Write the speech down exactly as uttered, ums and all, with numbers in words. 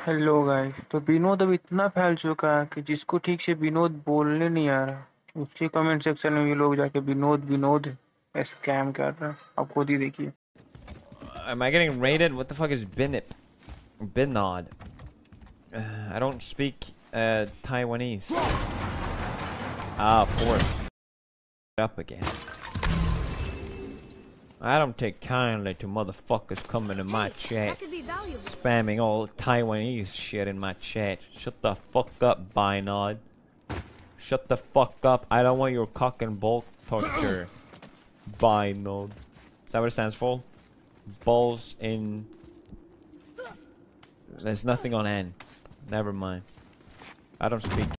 Hello guys. तो विनोद अब इतना फैल चुका है कि जिसको ठीक से विनोद बोलने नहीं आ रहा उसके कमेंट सेक्शन में ये लोग जाके विनोद विनोद स्कैम कर रहे हैं। आप खुद ही देखिए। Am I getting raided? What the fuck is Binod? Binod. Uh, I don't speak uh, Taiwanese. Ah, of course. Up again. I don't take kindly to motherfuckers coming in my chat, spamming all Taiwanese shit in my chat. Shut the fuck up, Binod. Shut the fuck up. I don't want your cock and ball torture. Binod. Is that what it stands for? Balls in... There's nothing on N. Never mind. I don't speak